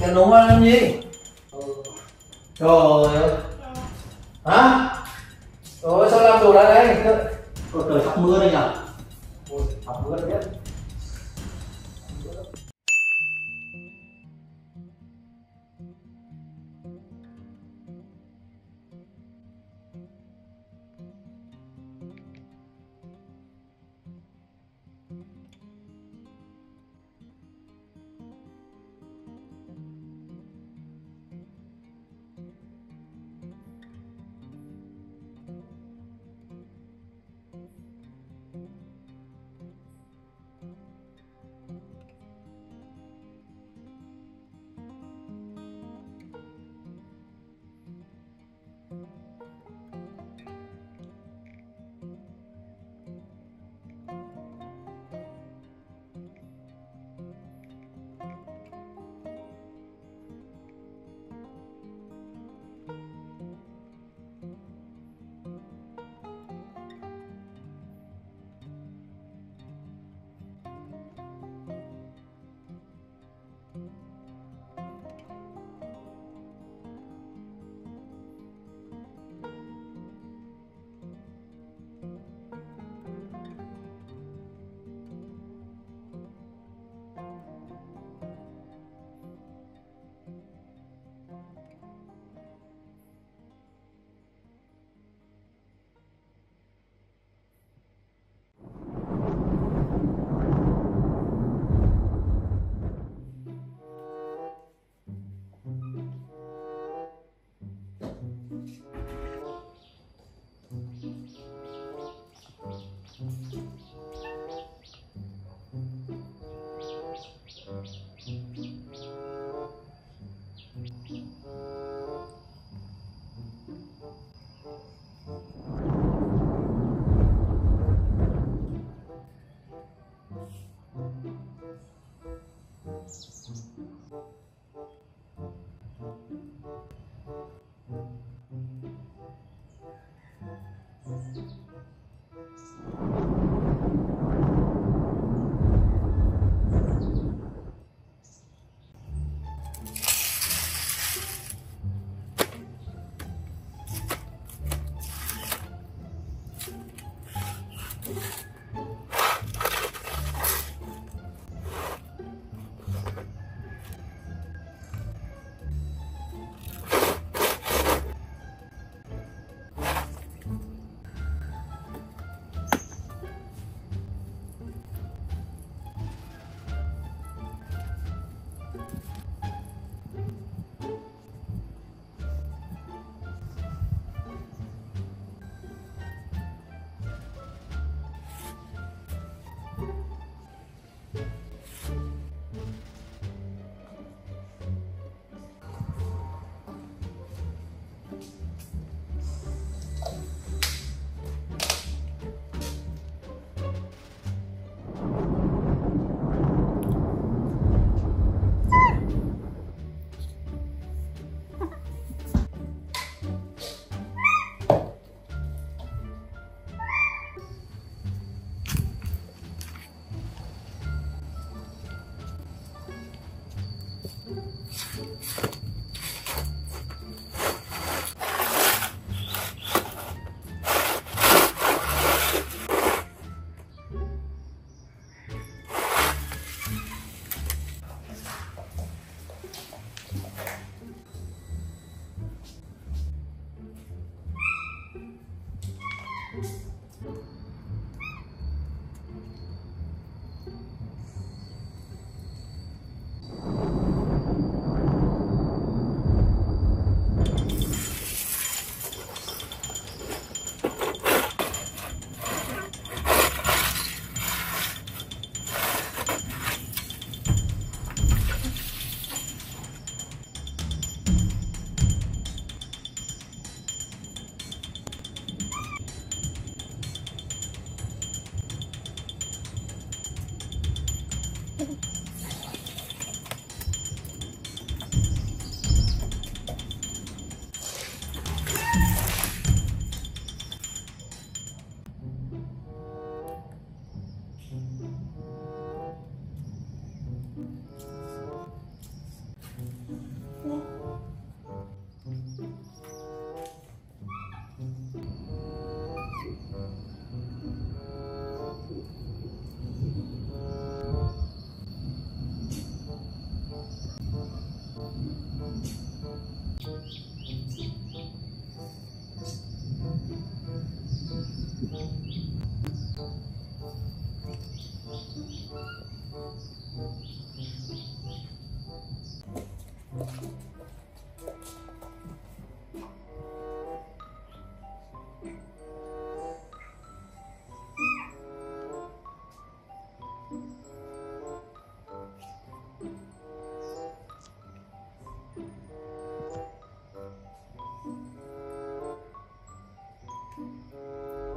Cái nụ ăn làm gì? Trời ơi. Hả? Rồi sao làm đồ lại đây? Trời sắp mưa đây nhỉ? Ôi, sắp mưa đấy biết.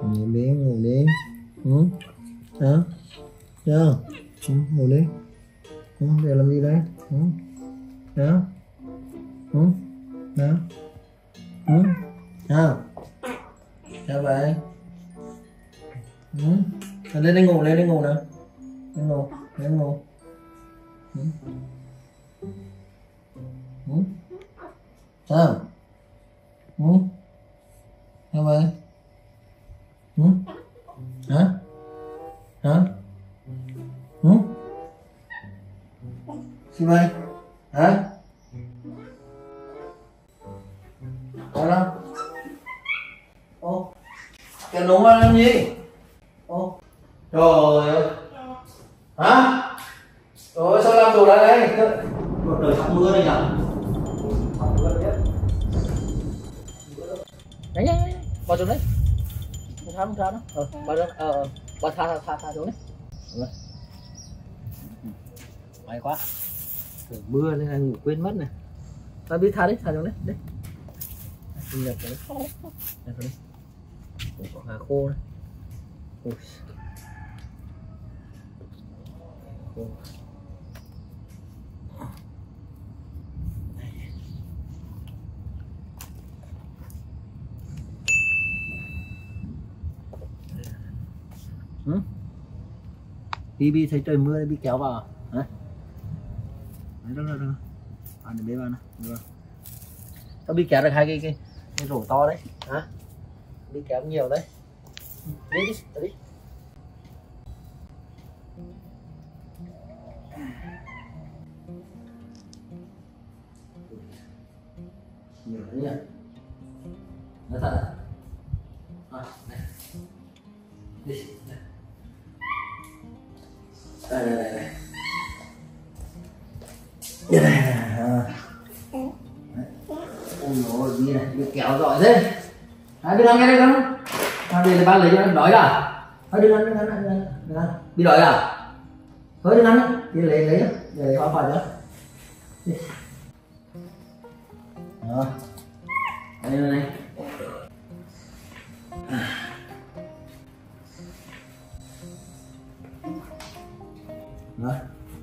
ngủ đi. Đó. Đó. Ngủ đi. Để làm gì đấy? Đó. Đó. Sao? Sao vậy? Lên đi ngủ nào. Lên ngủ. Sao? Sao vậy? Hả? Sao vậy? Hả? Sao đâu? Ô, cái núng ra làm gì? Ô, trời ơi. Hả? Trời ơi, sao làm đồ lại đây? Trời sắp mưa đây nhỉ? Đấy, vào xuống đấy. Không sao đó. Vào xuống. Vào thả xuống đấy. May quá. Trời mưa nên là ngủ quên mất này. Tao biết thả xuống đấy. Đấy. Nhập vào đấy. Có hà khô đấy. Ui. Khô. Bi thấy trời mưa Bi kéo vào hả? Đấy, đâu. Ăn để bế vào nè. Tao Bi kéo được hai cái rổ to đấy hả? Bi kéo nhiều đấy. Đi. Nhiều đấy nhỉ? Nó thật à? Này. Đi. Đây. Ôi dồi Bi này, Bi kéo giỏi thế. Đừng ăn cái này không? Đây là ba lấy cho nó đói à? Thôi đừng ăn. Bi đói à? Thôi đừng ăn. Đi lấy để hoa quả cho. Đó. Đây này. Rồi.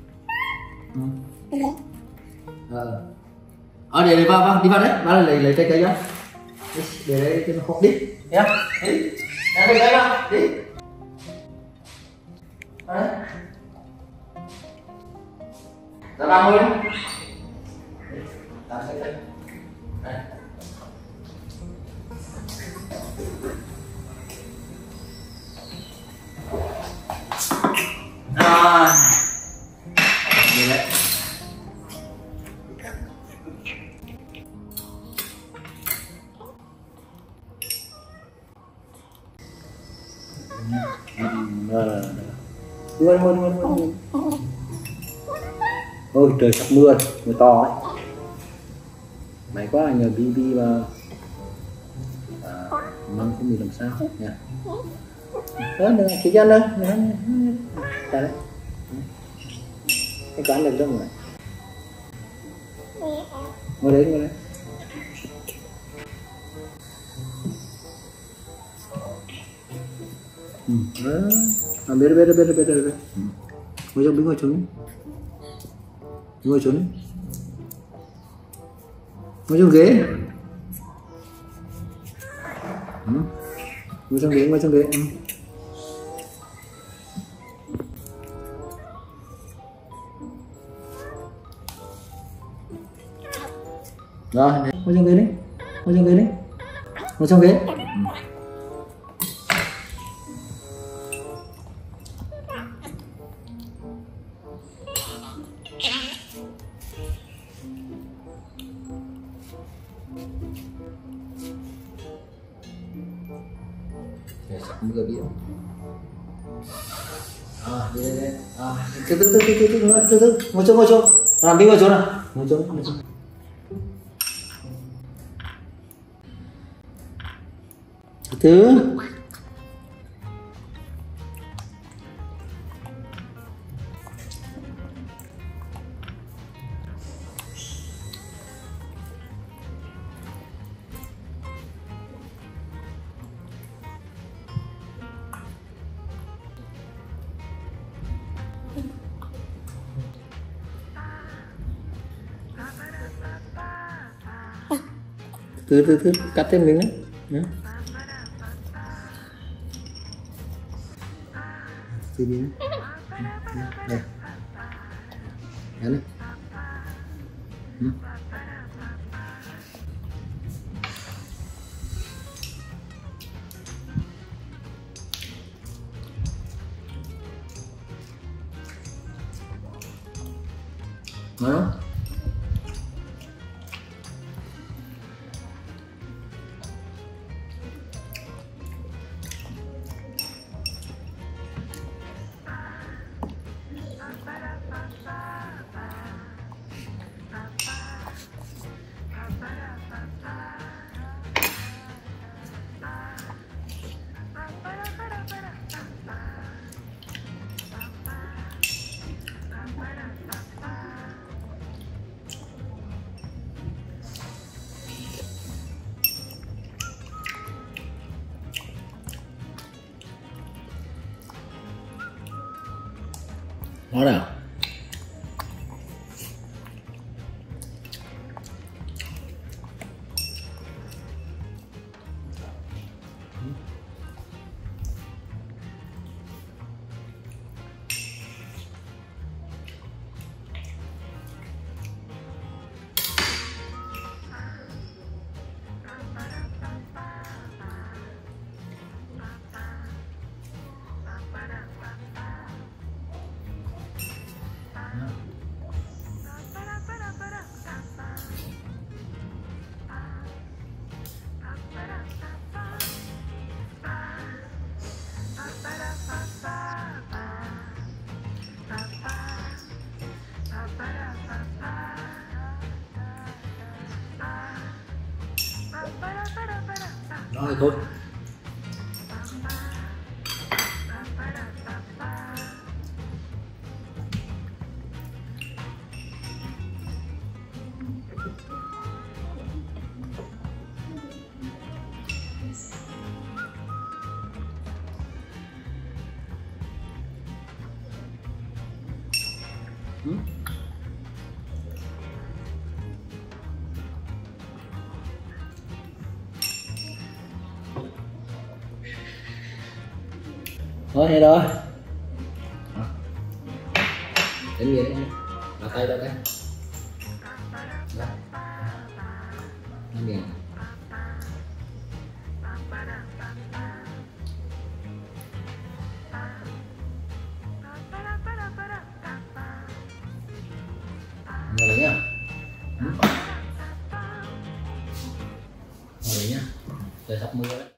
Để vào đi vào đấy, vào lấy trái cây cho. Để đấy cho nó khô đi. Nhá. Đi. Lấy cây ra, đi. Đấy. Ra vào thôi. Làm cái đây. Đây. Đây đấy. Mưa. Ôi trời sắp mưa to ấy. May quá nhờ Bi mà măng không bị làm sao nha. Đó đừng chỉ cho đâu. Đây đấy. Cái có ăn được đâu rồi. Ngồi đấy. Đó. Biết. Ngồi xuống. Ngồi xuống ghế. Ngồi xuống ghế. Rồi, ngồi xuống ghế đi. Ngồi xuống ghế. Mưa biển. Đi. Từ. Ngồi xuống. Làm đi ngồi xuống nào. Ngồi xuống. Từ. Từ cắt thêm miếng đấy nhá. Từ miếng đây nhá đi. Ngon không? Ngon nào? Nói rồi thôi. Thôi hết rồi. Đến gì đấy? Là tay đâu đấy? Làm miệng. Ngồi đấy nhá. Ngồi đấy nhá. Trời sắp mưa đấy.